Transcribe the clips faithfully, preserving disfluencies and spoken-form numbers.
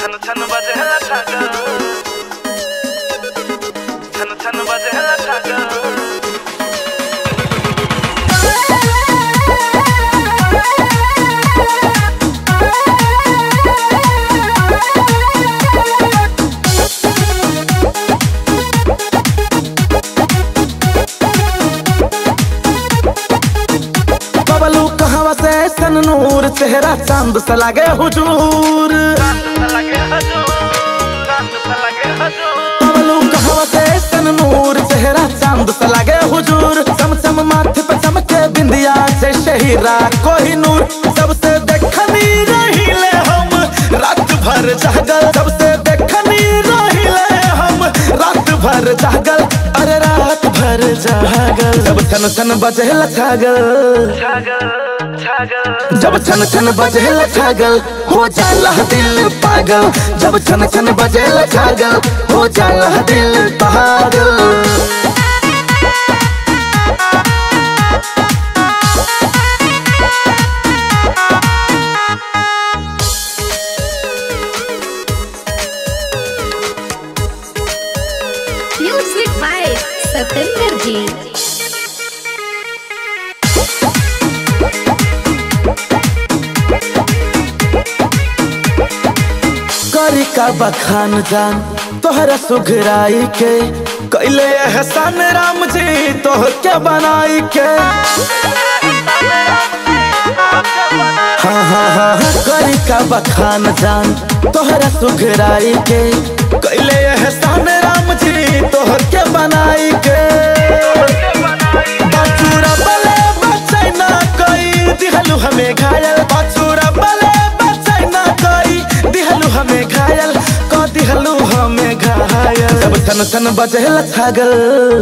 छन छन बजेला छागल, छन छन बजेला छागल। बबलू कहवा से सन नूर, चेहरा चांद सा लागे हुजूर। बबलू कहवा से सन नूर, चेहरा चांद सा लागे हुजूर। चमचम माथे पे चमके बिंदिया जैसे हीरा कोहिनूर। सबसे देखनी रहिले हम रात भर जागल, सबसे देखनी रहिले हम रात भर जागल, अरे रात भर जागल। जब छन छन बजेला छागल, जब छन छन बजेला छागल हो जाला दिल पागल। जब छन छन बजेला छागल हो जाला दिल पागल। म्यूजिक बाय सतेंद्र जी। करी का बखान जान तोहरा सुघराई के, कैले एहसान राम जी तोह के बनाई के। हाँ हाँ हाँ करी का बखान जान तोहरा सुघराई के, कैले एहसान राम जी तोह के बनाई के। बाचूरा बले बचाई ना कोई दिहलू हमें घायल, बाचूरा बले बचाई ना कोई दिहलू हमें घायल, को दिहलू हमें घायल। जब छन छन बजेला छागल,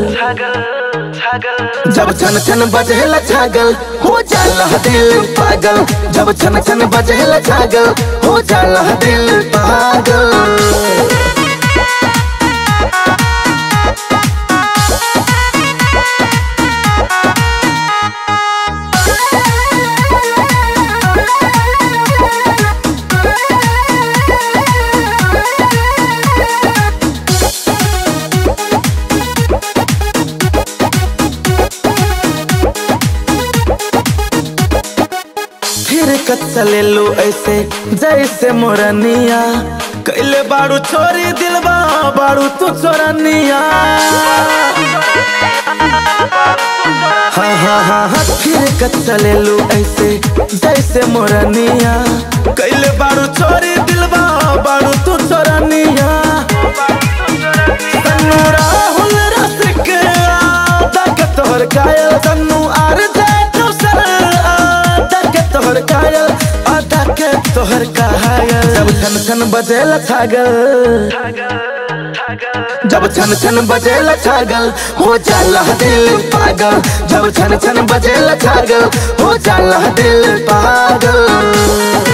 जब छन छन बजेला छागल हो जाला दिल पागल। जब छन छन बजेला छागल हो जाला दिल पागल। फिर चले लो ऐसे जैसे मोरनिया, कैले बाड़ू छोरी दिलबा बाड़ू तू चोरनिया। हाँ हाँ हाँ हाँ फिर चले लो ऐसे जैसे मोरनिया, कैले बाड़ू छोरी दिलबा बाड़ू तू चोरनिया। तन्नू राहुल रसिक आदा के तोहर कायल, तन्नू आर तोहर कायल, आधा के तोहर कायल। जब छन छन बजेला छागल, जब छन छन बजेला छागल हो जाला दिल पागल। जब छन छन बजेला छागल हो जाला दिल पागल।